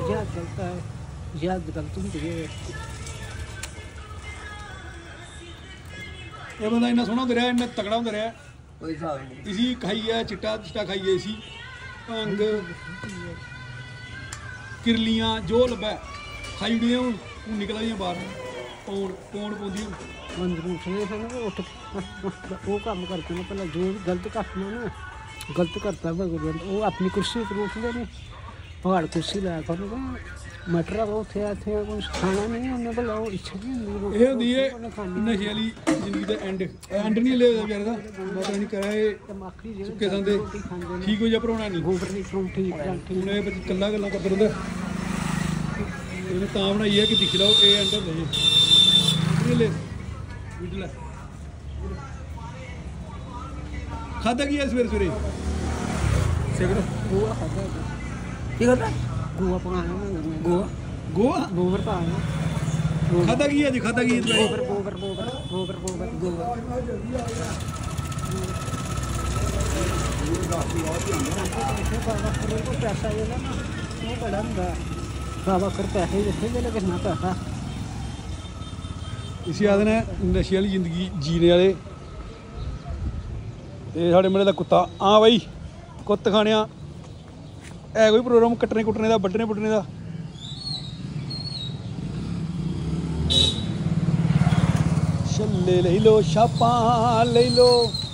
जिहाद चलता है, जिहाद गलत होंदी है। ये बंदा इन्ना सोहना होंदा रहा, इन्ना तगड़ा होंदा रहा, कोई हिसाब नहीं। इसी खाइए चिट्टा चिट्टा खाइए, इसी भंग किरलियां जो लब्भै खाई ओड़ियां, हूँ निकला दियां बाहर, पौन पौन पौंदी हूँ मंदिर उठने से ना उठ वो काम करते हैं, पहले जो भी गलत करना ना, गलत करता है वो अपनी कुर्सी पर उठते नहीं, पहाड़ कुर्सी लै कर मटर उत्थे इत्थे कुछ खाना नहीं उन्हें, भला वो इच्छा नहीं होंदी। ये होंदी है नशे वाली जिंदगी का एंड नहीं ले बेचारे का, पता नहीं करा सुक्के संदे ठीक हो जा भरोना नहीं, गोबर नहीं परौंठी हूँ ये कल्ला गल्लां करदा रौंह्दा, इन्हें तां बनाई है कि दिक्खी लैओ ये एंड होंदा जी। ले वीडियो लै खादा की है सवेरे सवेरे सिगरेट गोआ खाता की करता गोआ पकाना गोवा गोवा गोबर पाना खादा की है जी, खादा की है गोबर गोबर गोबर गोबर गोबर गोबर पैसा जेह्ड़ा ना वो बड़ा होंदा, बाबा कर पैसे दित्ते जेल्लै किन्ना पैसा। इसी आखदे ने नशे वाली जिंदगी जीने वाले। ते साढ़े म्हल्ले दा कुत्ता, हाँ भाई कुत्त खाने है कोई प्रोग्राम कट्टने कुट्टने का, बड्ढने बुड्ढने का? छल्ले ले लो, छापां ले लो।